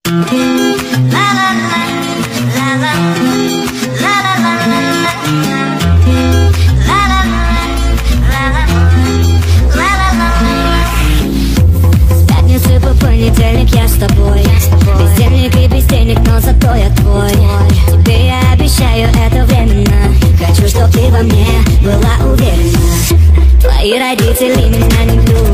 Понедельник я с тобой. Бездельник и без денег, но зато я твой. Тебе я обещаю, это временно. Хочу, чтоб ты во мне была уверена. Твои родители меня не любят.